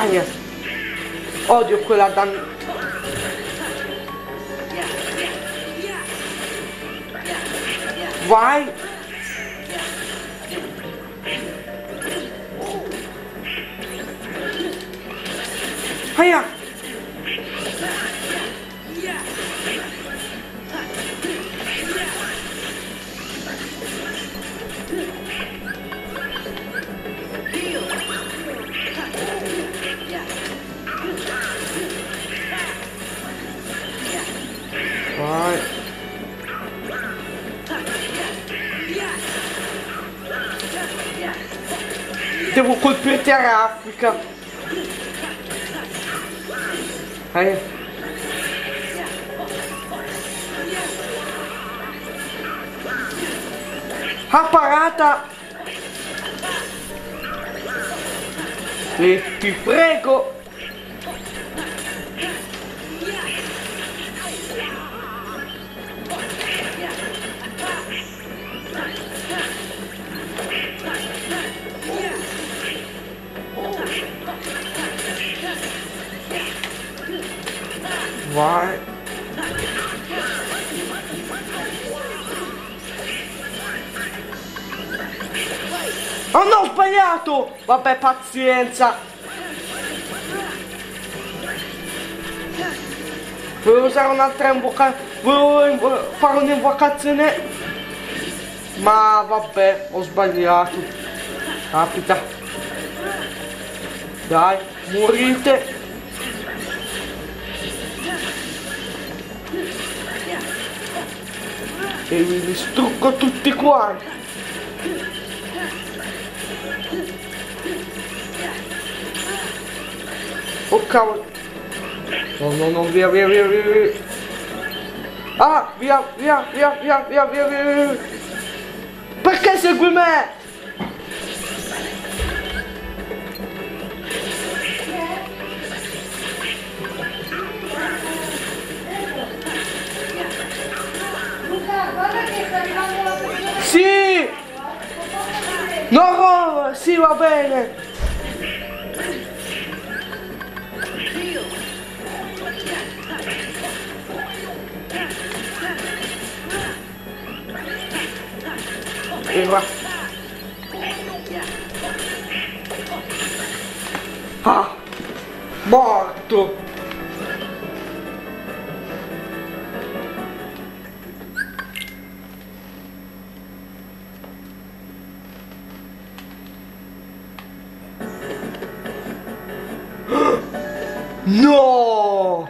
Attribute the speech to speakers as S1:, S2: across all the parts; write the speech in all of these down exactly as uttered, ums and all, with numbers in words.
S1: Aia. Odio quella dan... Vai. Aia. Vai. Devo colpirti a raffica. Aia. Ha parata. E ti prego. Vai. Oh no, ho sbagliato! Vabbè, pazienza. Volevo usare un'altra invocazione. Volevo fare un'invocazione. Ma vabbè, ho sbagliato. Capita. Dai, morite. E vi distruggo tutti quanti. Oh cavolo. No, no, no, via, via, via, via, via. Ah, via, via, via, via, via, via, via, via. Perché segui me? Sì! No, sì, va bene. E va. Ah, morto. No!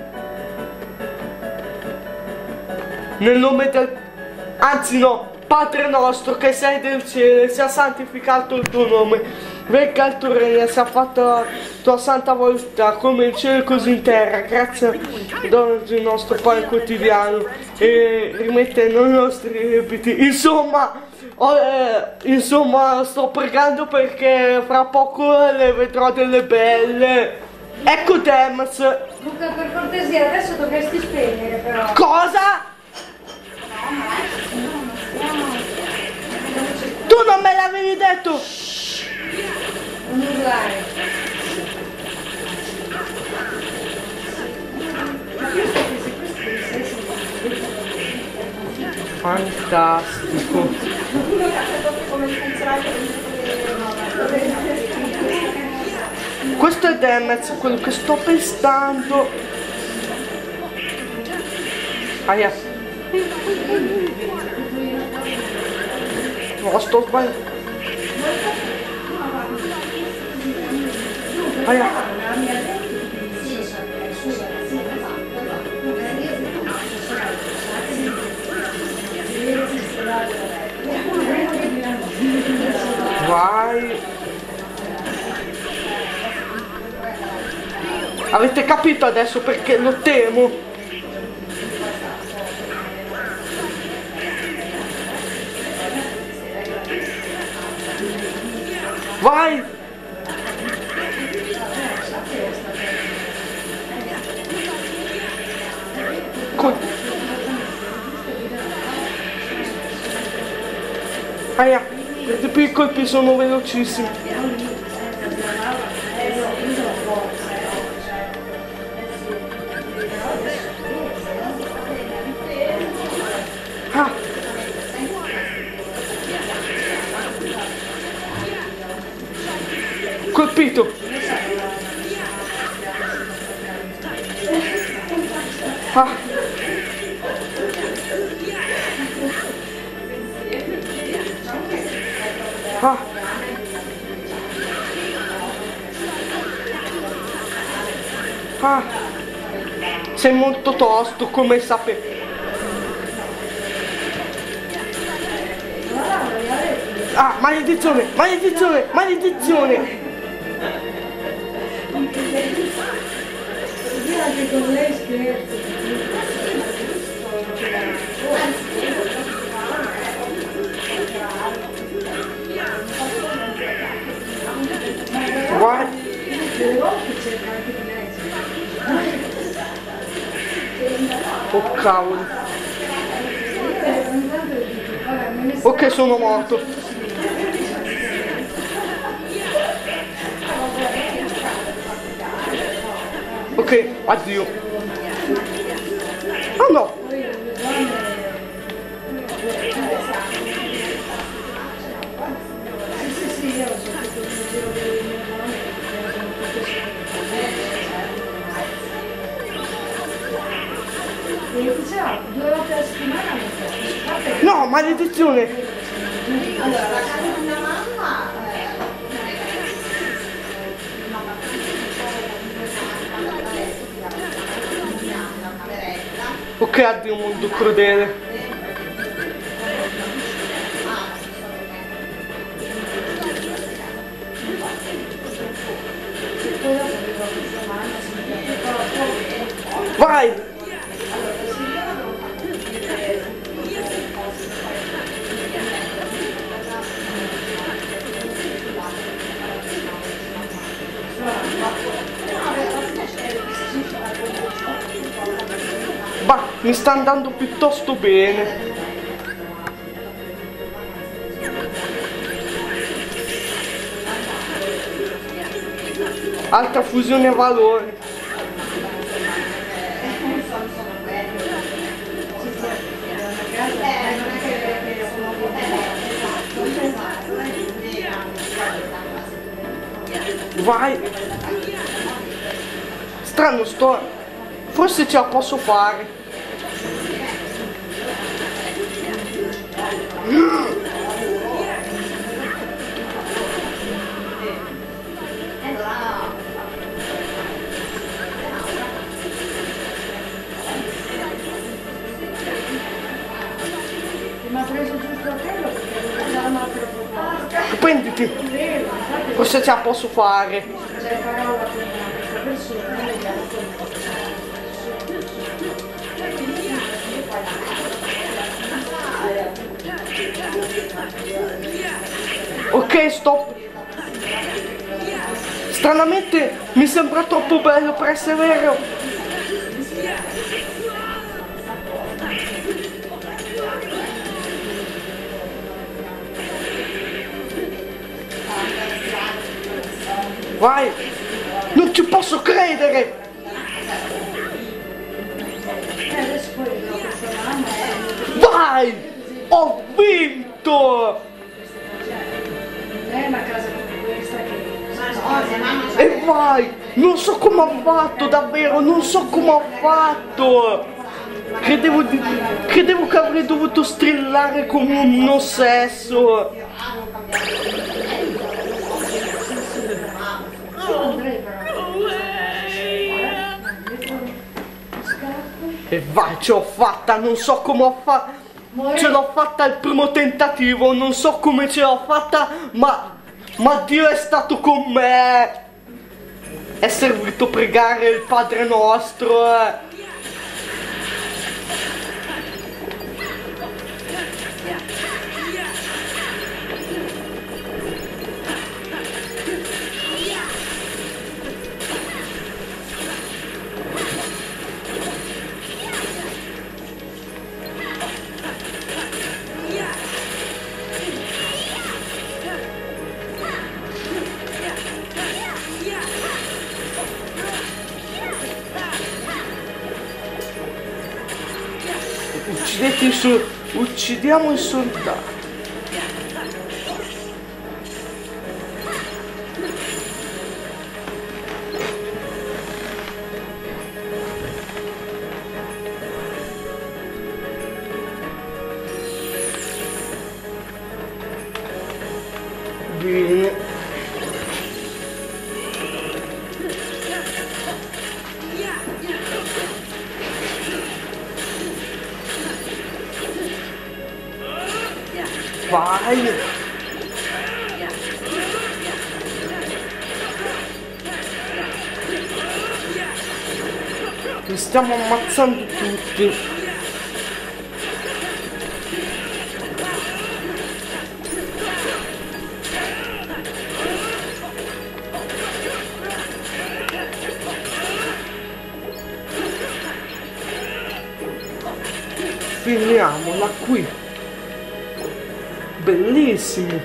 S1: Nel nome del... Anzi no, Padre nostro che sei del cielo, sia santificato il tuo nome, venga il tuo regno, sia fatta la tua santa volontà, come in cielo così in terra. Grazie oggi il nostro pane quotidiano e rimettendo i nostri debiti. Insomma, oh, eh, insomma, sto pregando perché fra poco le vedrò delle belle. Ecco Dems.
S2: Luca, per cortesia, adesso dovresti spegnere però.
S1: Cosa?
S2: No, ma no, no.
S1: Tu non me l'avevi detto?
S2: Non urlare.
S1: Fantastico. Questo è Demetz, quello che sto pensando. Aia. No, sto sbagliando. Aia. Vai. Avete capito adesso perché lo temo? Vai! Con... Aia, i piccoli colpi sono velocissimi. Colpito. Ah. Ah. Ah. Sei molto tosto, come sapevi. Ah, maledizione, maledizione, maledizione.
S2: Io anche con lei scherzo.
S1: Guarda. Oh cavolo. Ok, sono morto. Ok, addio. Oh no.
S2: Due volte alla settimana.
S1: No, maledizione.
S3: Allora, la seconda mamma
S1: Ok, addio mondo crudele. Vai! Bah, mi sta andando piuttosto bene. Alta fusione a valore. Vai! Strano sto... Forse ce la posso fare.
S2: Mi ha preso giusto a quello perché non c'era una proposta.
S1: Prenditi. Forse ce la posso fare.
S2: Cioè parola con questa persona e vediamo come.
S1: Ok, stop. Stranamente mi sembra troppo bello per essere vero. Vai! Non ci posso credere!
S2: E adesso poi vedo questa mamma e
S1: Vai! Ho vinto!
S2: non è una casa come questa che.
S1: E vai! Non so come ho fatto, davvero, non so come ho fatto! Credevo, di, credevo che avrei dovuto strillare come un ossesso!
S2: Io andrei però.
S1: E vai, ce l'ho fatta, non so come ho fatto. Ce l'ho fatta al primo tentativo, non so come ce l'ho fatta, ma, ma Dio è stato con me. È servito pregare il Padre nostro. Eh. Uccidete i su... Uccidiamo i soldati. bene. Vai! Li stiamo ammazzando tutti. Finiamola qui. Bellissimo.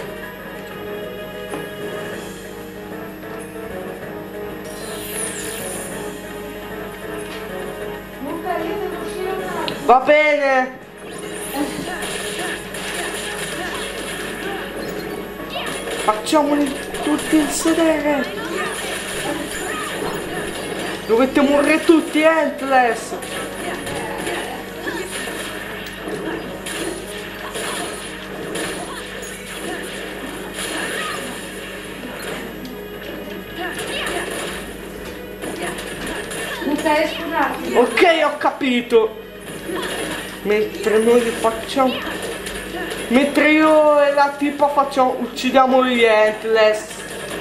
S2: Luca, io devo uscire un attimo.
S1: Va bene. Facciamoli tutti il sedere. Dovete morire tutti, Endless.
S2: Luca, esci un attimo.
S1: Ok, ho capito. Mentre noi li facciamo. Mentre io e la tipa facciamo. Uccidiamo gli Endless.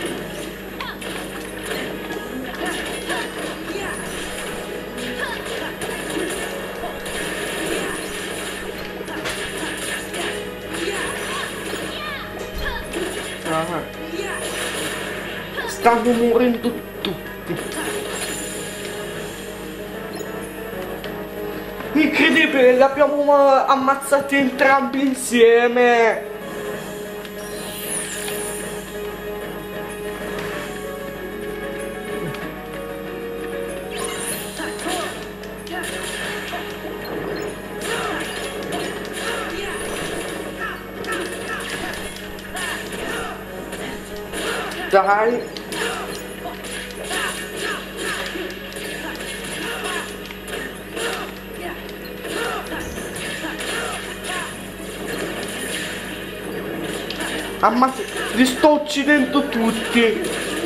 S1: Ah. Stanno morendo tutti. Incredibile, li abbiamo ammazzati entrambi insieme. Dai. Ammazza, li sto uccidendo tutti.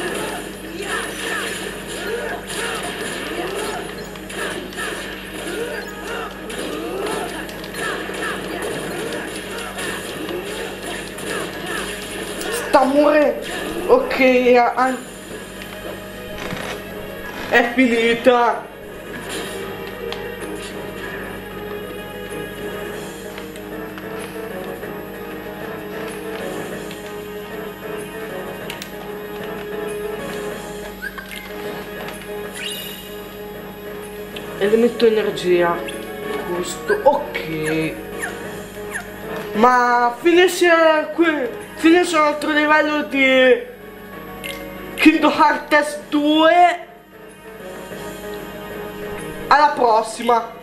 S1: Sta morendo. Ok, an- è finita. Elemento energia. Questo, ok. Ma finisce qui. Finisce un altro livello di Kingdom Hearts due. Alla prossima.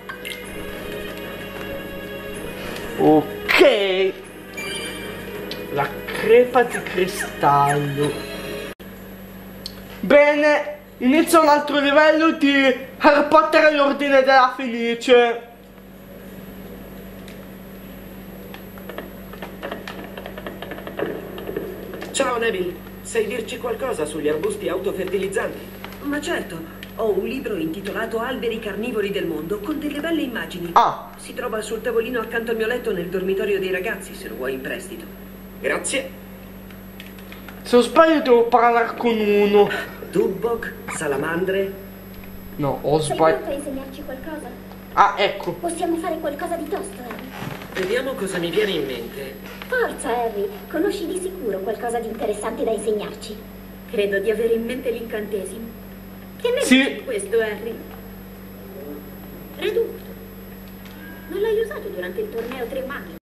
S1: Ok. La crepa di cristallo. Bene. Inizia un altro livello di Harry Potter e l'Ordine della Fenice.
S4: Ciao Neville, sai dirci qualcosa sugli arbusti autofertilizzanti?
S5: Ma certo, ho un libro intitolato Alberi carnivori del mondo con delle belle immagini.
S1: Ah.
S5: Si trova sul tavolino accanto al mio letto nel dormitorio dei ragazzi, se lo vuoi in prestito.
S4: Grazie.
S1: Se non sbaglio devo parlare con uno.
S5: Tubbok, salamandre.
S1: No, ho
S6: Sei
S1: sbagliato.
S6: pronto a insegnarci qualcosa?
S1: Ah, ecco.
S6: Possiamo fare qualcosa di tosto, Harry.
S4: Vediamo cosa mi viene in mente.
S6: Forza, Harry. Conosci di sicuro qualcosa di interessante da insegnarci.
S7: Credo di avere in mente l'incantesimo. Che ne
S1: Sì.
S7: dici di questo, Harry? Redutto. Non l'hai usato durante il torneo Tre Maghi?